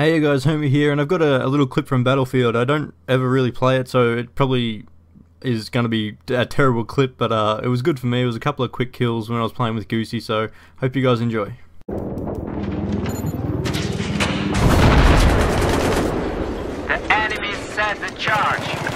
Hey guys, Hermie here, and I've got a little clip from Battlefield. I don't ever really play it, so it probably is going to be a terrible clip, but it was good for me. It was a couple of quick kills when I was playing with Goosey, so hope you guys enjoy. The enemy set the charge.